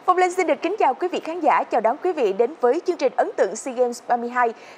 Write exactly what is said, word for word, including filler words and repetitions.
Phong Linh xin được kính chào quý vị khán giả, chào đón quý vị đến với chương trình ấn tượng SEA Games ba mươi hai.